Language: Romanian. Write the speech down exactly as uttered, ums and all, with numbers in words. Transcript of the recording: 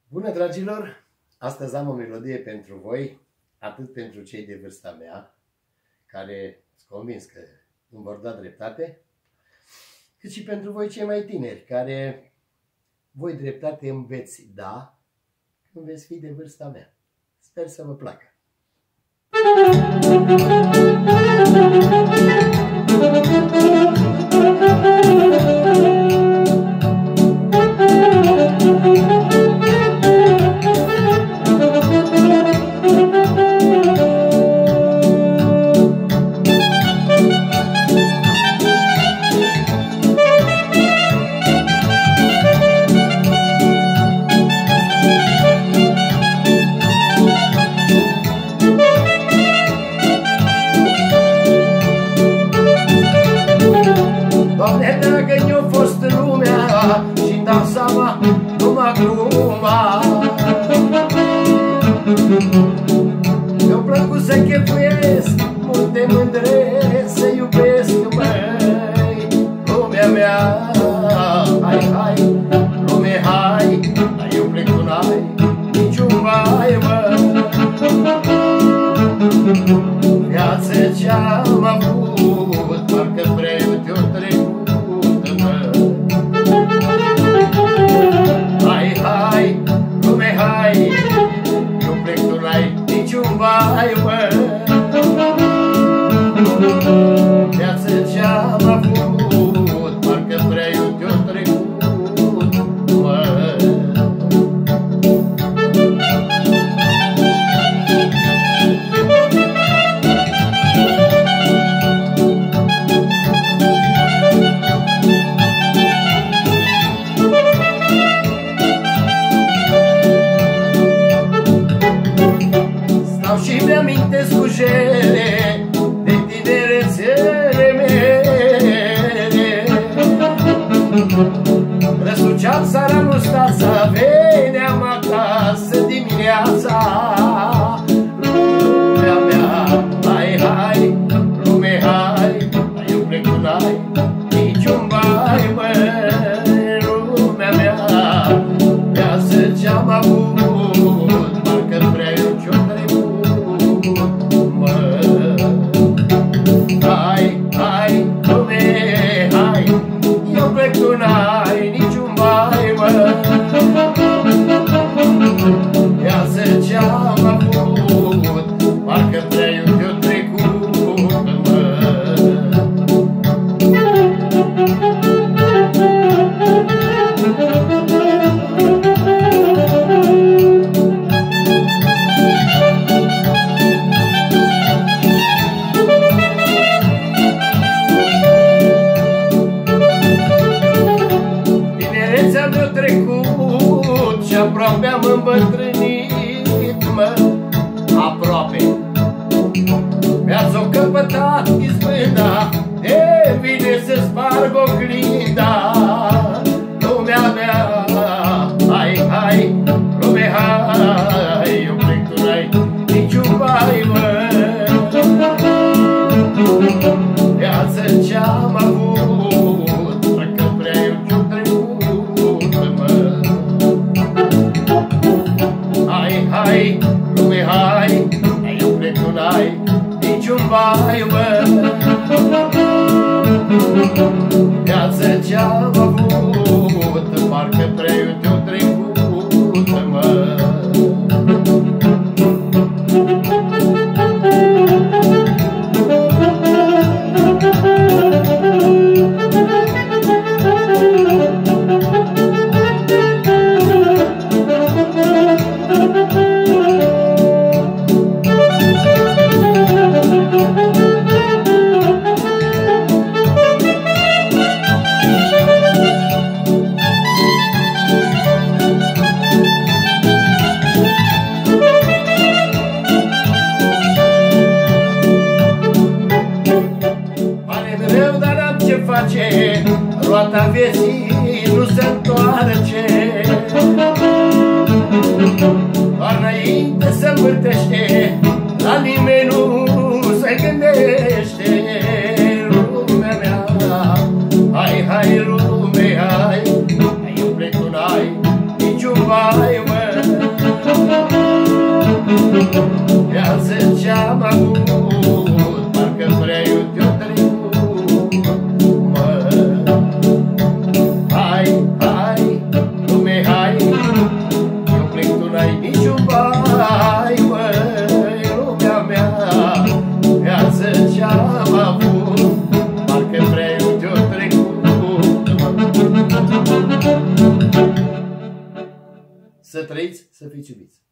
Bună, dragilor! Astăzi am o melodie pentru voi, atât pentru cei de vârsta mea, care sunt convins că îmi vor da dreptate, cât și pentru voi cei mai tineri, care voi dreptate îmi veți da când veți fi de vârsta mea. Sper să vă placă! Doamne, dacă mi-a fost lumea și-mi dau seama numai gluma, mi-a plăcut să chefuiesc multe mândre, să iubesc, măi, lumea mea. Hai, hai, lume, hai, dar eu plec, tu n-ai niciun vai, mă. Viață ce-am avut, parcă vreu te-o trecut, mă. Hai, hai, lume, hai, eu plec, tu n-ai niciun vai, mă. Viață ce-am avut, parcă vreu te-o trecut, mă. Și mi-amintesc cu jele de tinerețele mele. Răsuceam sara mustața, veneam acasă dimineața. Lumea mea, hai, hai, lume, hai, dar eu plec, tu n-ai niciun vai, mă. Lumea mea, viață ce-am avut, parcă vreau ce-o trecut. Hai, hai, lume, hai, eu plec, tu n-ai niciun vai, mă. Viață ce-am avut, parcă vreau te-o trecut, mă. Trecut și aproape am îmbătrânit, mă, aproape. Mi-ați-o căpătat izbânda, de vine să sparg oglinda. Lumea mea, hai, hai, lume, hai, eu plec, tu n-ai niciun vai, mă. Viață ce-am avut, dacă vreau ce-o trecut, mă. Hai, hai, lume, hai, dar eu plec, tu n-ai niciun vai, mă. Viață ce-am avut, parcă vreau te-o trecut, mă. Roata vieții nu se întoarce, doar înainte se învârtește, la nimeni nu se gândește. Lumea mea, hai, hai, lume, hai, eu plec, tu n-ai niciun vai, mă. Să trăiți, să fiți iubiți.